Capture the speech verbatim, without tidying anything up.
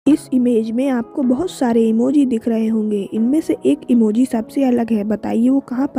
इस इमेज में आपको बहुत सारे इमोजी दिख रहे होंगे। इनमें से एक इमोजी सबसे अलग है। बताइए वो कहाँ पर